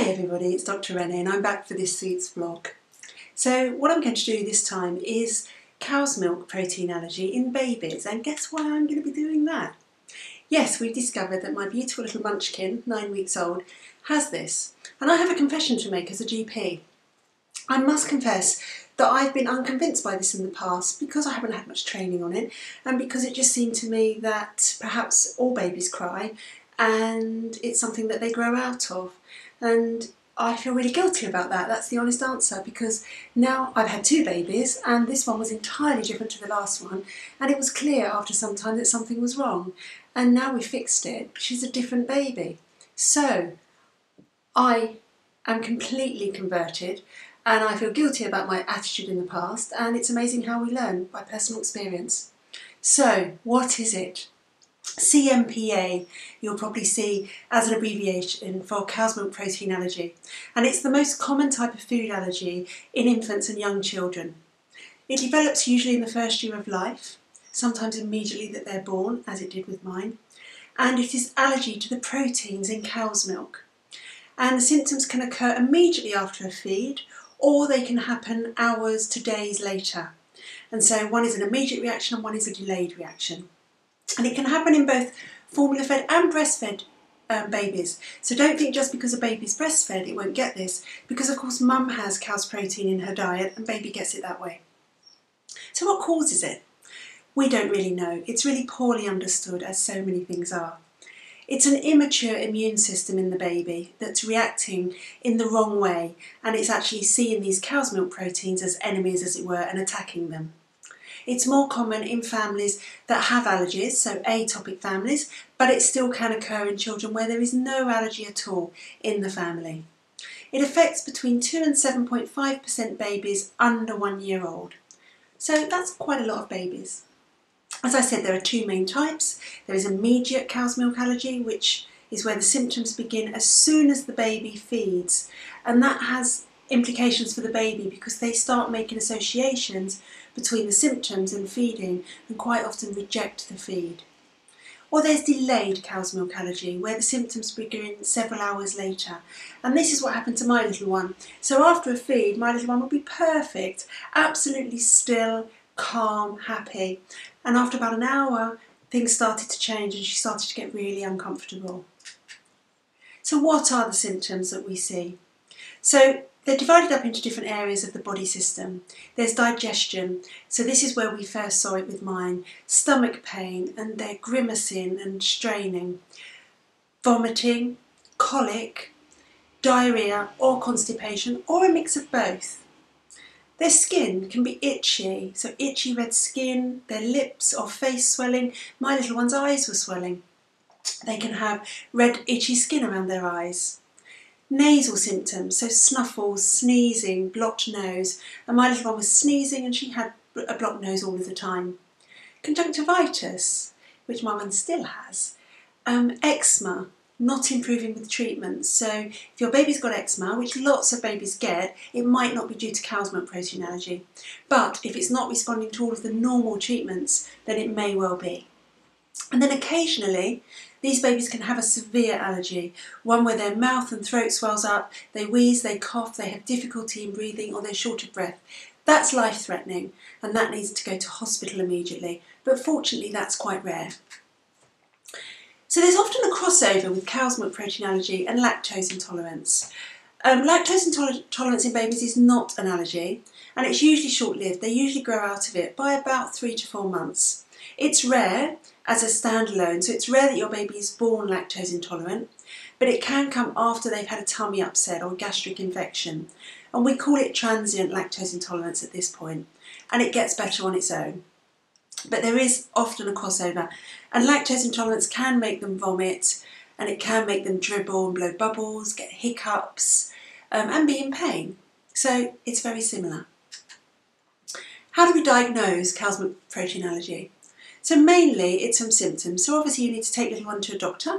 everybody, it's Dr. Renee and I'm back for this week's vlog. So what I'm going to do this time is cow's milk protein allergy in babies, and guess why I'm going to be doing that? Yes, we've discovered that my beautiful little munchkin, 9 weeks old, has this, and I have a confession to make as a GP. I must confess that I've been unconvinced by this in the past because I haven't had much training on it, and because it just seemed to me that perhaps all babies cry and it's something that they grow out of. And I feel really guilty about that. That's the honest answer, because now I've had 2 babies and this one was entirely different to the last one, and it was clear after some time that something was wrong, and now we fixed it. She's a different baby. So I am completely converted and I feel guilty about my attitude in the past, and it's amazing how we learn by personal experience. So what is it? CMPA, you'll probably see as an abbreviation for cow's milk protein allergy, and it's the most common type of food allergy in infants and young children. It develops usually in the first year of life, sometimes immediately that they're born, as it did with mine, and it is allergy to the proteins in cow's milk. And the symptoms can occur immediately after a feed, or they can happen hours to days later. And so one is an immediate reaction and one is a delayed reaction. And it can happen in both formula-fed and breastfed babies. So don't think just because a baby's breastfed it won't get this, because of course mum has cow's protein in her diet and baby gets it that way. So what causes it? We don't really know. It's really poorly understood, as so many things are. It's an immature immune system in the baby that's reacting in the wrong way, and it's actually seeing these cow's milk proteins as enemies, as it were, and attacking them. It's more common in families that have allergies, so atopic families, but it still can occur in children where there is no allergy at all in the family. It affects between 2 and 7.5% babies under 1 year old. So that's quite a lot of babies. As I said, there are 2 main types. There is immediate cow's milk allergy, which is where the symptoms begin as soon as the baby feeds, and that has implications for the baby because they start making associations between the symptoms and feeding and quite often reject the feed. Or there's delayed cow's milk allergy, where the symptoms begin several hours later, and this is what happened to my little one. So after a feed, my little one would be perfect, absolutely still, calm, happy, and after about an hour things started to change and she started to get really uncomfortable. So what are the symptoms that we see? So they're divided up into different areas of the body system. There's digestion, so this is where we first saw it with mine. Stomach pain, and they're grimacing and straining. Vomiting, colic, diarrhea or constipation, or a mix of both. Their skin can be itchy, so itchy red skin, their lips or face swelling. My little one's eyes were swelling. They can have red itchy skin around their eyes. Nasal symptoms, so snuffles, sneezing, blocked nose, and my little one was sneezing and she had a blocked nose all of the time. Conjunctivitis, which my one still has. Eczema, not improving with treatment. So if your baby's got eczema, which lots of babies get, it might not be due to cow's milk protein allergy. But if it's not responding to all of the normal treatments, then it may well be. And then occasionally, these babies can have a severe allergy, one where their mouth and throat swells up, they wheeze, they cough, they have difficulty in breathing, or they're short of breath. That's life-threatening, and that needs to go to hospital immediately, but fortunately that's quite rare. So there's often a crossover with cow's milk protein allergy and lactose intolerance. Lactose intolerance in babies is not an allergy, and it's usually short-lived. They usually grow out of it by about 3 to 4 months. It's rare as a standalone, so it's rare that your baby is born lactose intolerant, but it can come after they've had a tummy upset or gastric infection, and we call it transient lactose intolerance at this point, and it gets better on its own. But there is often a crossover, and lactose intolerance can make them vomit, and it can make them dribble and blow bubbles, get hiccups, and be in pain. So it's very similar. How do we diagnose cow's milk protein allergy? So mainly it's some symptoms. So obviously you need to take little one to a doctor.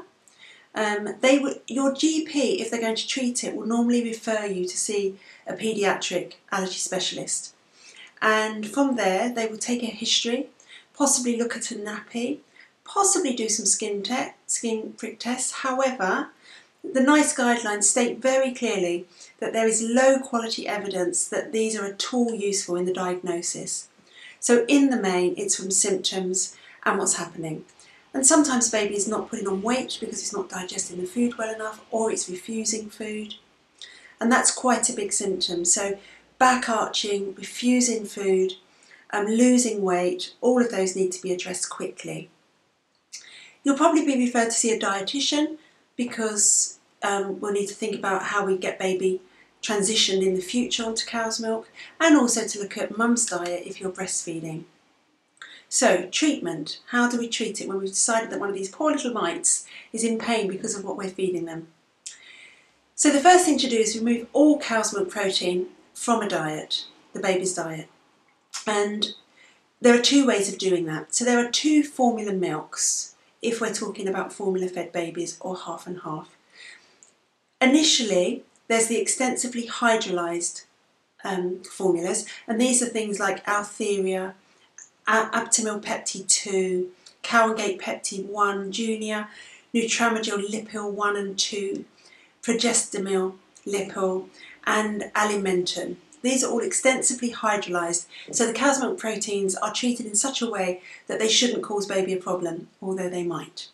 Your GP, if they're going to treat it, will normally refer you to see a paediatric allergy specialist. And from there they will take a history, possibly look at a nappy, possibly do some skin prick tests. However, The NICE guidelines state very clearly that there is low quality evidence that these are at all useful in the diagnosis. So in the main, it's from symptoms and what's happening. And sometimes baby is not putting on weight because it's not digesting the food well enough, or it's refusing food. And that's quite a big symptom. So back arching, refusing food, losing weight, all of those need to be addressed quickly. You'll probably be referred to see a dietitian because we'll need to think about how we get baby transitioned in the future onto cow's milk, and also to look at mum's diet if you're breastfeeding. So treatment, how do we treat it when we've decided that one of these poor little mites is in pain because of what we're feeding them? So the first thing to do is remove all cow's milk protein from a diet, the baby's diet. And there are two ways of doing that. So there are two formula milks if we're talking about formula fed babies, or half and half. Initially, there's the extensively hydrolyzed formulas, and these are things like Altheria, Aptamil Peptide 2, Cow and Gate Peptide 1 Junior, Nutramagil Lipil 1 and 2, Progestamil Lipil, and Alimentum. These are all extensively hydrolyzed, so the cow's milk proteins are treated in such a way that they shouldn't cause baby a problem, although they might.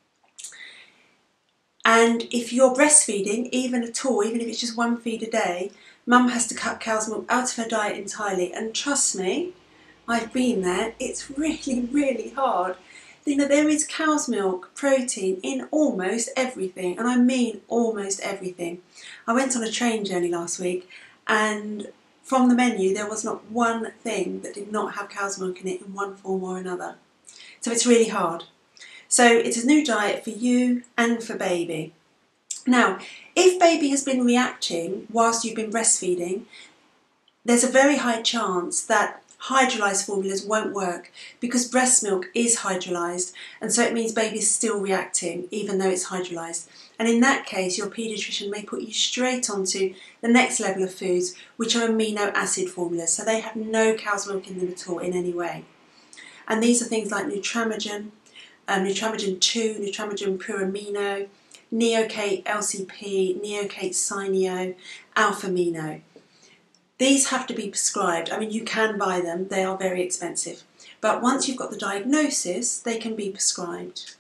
And if you're breastfeeding, even at all, even if it's just one feed a day, mum has to cut cow's milk out of her diet entirely. And trust me, I've been there, it's really, really hard. You know, there is cow's milk protein in almost everything, and I mean almost everything. I went on a train journey last week, and from the menu there was not one thing that did not have cow's milk in it in one form or another. So it's really hard. So it's a new diet for you and for baby. Now, if baby has been reacting whilst you've been breastfeeding, there's a very high chance that hydrolyzed formulas won't work, because breast milk is hydrolyzed, and so it means baby's still reacting even though it's hydrolyzed. And in that case, your paediatrician may put you straight onto the next level of foods, which are amino acid formulas, so they have no cow's milk in them at all in any way. And these are things like Nutramagin, Nutramagin 2, Nutramagin Puramino, Neocate LCP, Neocate Cyneo, Alphamino. These have to be prescribed. I mean, you can buy them, they are very expensive. But once you've got the diagnosis, they can be prescribed.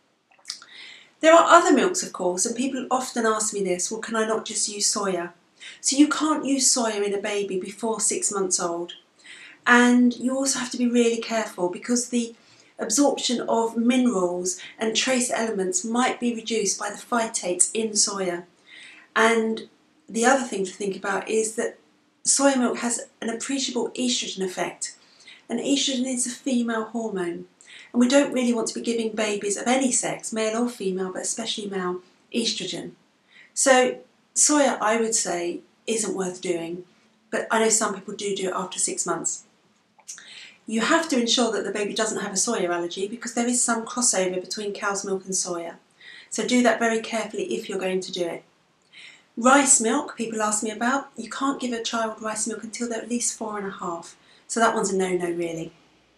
There are other milks, of course, and people often ask me this, well, can I not just use soya? So you can't use soya in a baby before 6 months old. And you also have to be really careful, because the absorption of minerals and trace elements might be reduced by the phytates in soya. And the other thing to think about is that soya milk has an appreciable estrogen effect, and estrogen is a female hormone, and we don't really want to be giving babies of any sex, male or female, but especially male, estrogen. So soya, I would say, isn't worth doing, but I know some people do it after 6 months. You have to ensure that the baby doesn't have a soya allergy, because there is some crossover between cow's milk and soya. So do that very carefully if you're going to do it. Rice milk, people ask me about. You can't give a child rice milk until they're at least 4.5. So that one's a no-no really.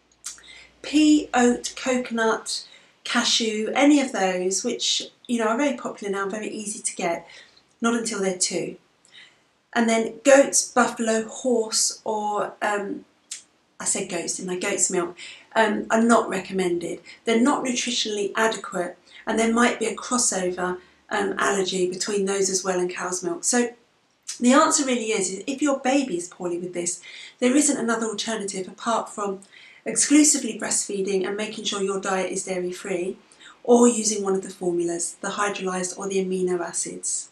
Pea, oat, coconut, cashew, any of those, which are very popular now, very easy to get, not until they're 2. And then goats, buffalo, horse, or I said goats in my goat's milk, are not recommended. They're not nutritionally adequate, and there might be a crossover allergy between those as well and cow's milk. So the answer really is if your baby is poorly with this, there isn't another alternative apart from exclusively breastfeeding and making sure your diet is dairy free, or using one of the formulas, the hydrolyzed or the amino acids.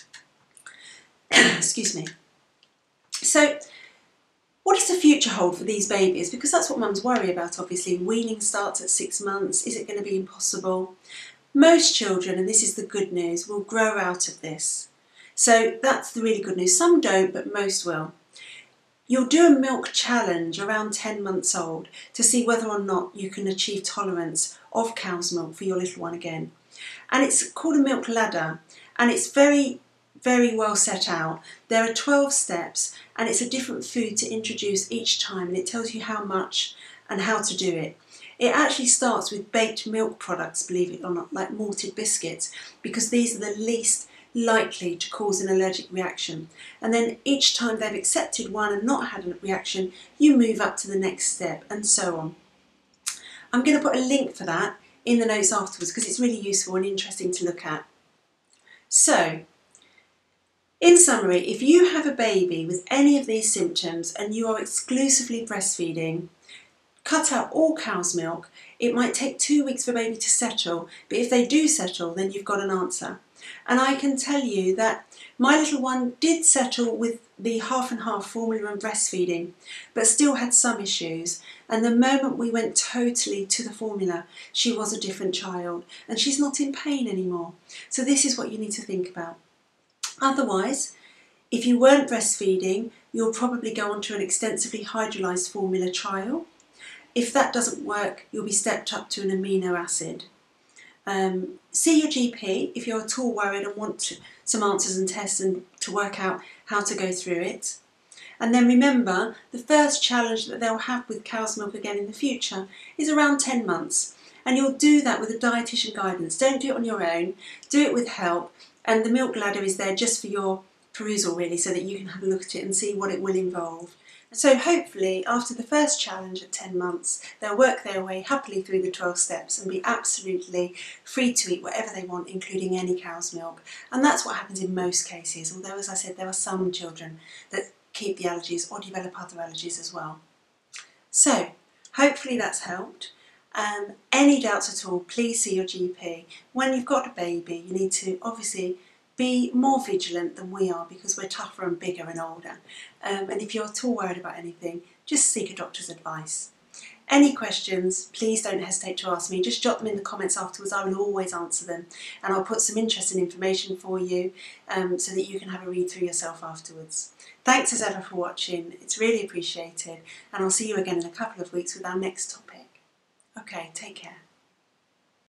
Excuse me. So what does the future hold for these babies? Because that's what mums worry about, obviously. Weaning starts at 6 months. Is it going to be impossible? Most children, and this is the good news, will grow out of this. So that's the really good news. Some don't, but most will. You'll do a milk challenge around 10 months old to see whether or not you can achieve tolerance of cow's milk for your little one again. And it's called a milk ladder, and it's very, very well set out. There are 12 steps, and it's a different food to introduce each time, and it tells you how much and how to do it. It actually starts with baked milk products, believe it or not, like malted biscuits, because these are the least likely to cause an allergic reaction. And then each time they've accepted one and not had a reaction, you move up to the next step, and so on. I'm going to put a link for that in the notes afterwards because it's really useful and interesting to look at. So, in summary, if you have a baby with any of these symptoms and you are exclusively breastfeeding, cut out all cow's milk. It might take 2 weeks for a baby to settle, but if they do settle, then you've got an answer. And I can tell you that my little one did settle with the half and half formula and breastfeeding, but still had some issues. And the moment we went totally to the formula, she was a different child and she's not in pain anymore. So this is what you need to think about. Otherwise, if you weren't breastfeeding, you'll probably go on to an extensively hydrolyzed formula trial. If that doesn't work, you'll be stepped up to an amino acid. See your GP if you're at all worried and want some answers and tests and to work out how to go through it. And then remember, the first challenge that they'll have with cow's milk again in the future is around 10 months. And you'll do that with a dietitian guidance. Don't do it on your own, do it with help. And the milk ladder is there just for your perusal really, so that you can have a look at it and see what it will involve. So hopefully after the first challenge at 10 months, they'll work their way happily through the 12 steps and be absolutely free to eat whatever they want, including any cow's milk. And that's what happens in most cases, although as I said, there are some children that keep the allergies or develop other allergies as well. So hopefully that's helped. Any doubts at all, please see your GP. When you've got a baby, you need to obviously be more vigilant than we are because we're tougher and bigger and older. And if you're at all worried about anything, just seek a doctor's advice. Any questions, please don't hesitate to ask me. Just jot them in the comments afterwards. I will always answer them. And I'll put some interesting information for you so that you can have a read through yourself afterwards. Thanks as ever for watching. It's really appreciated. And I'll see you again in a couple of weeks with our next topic. Okay, take care.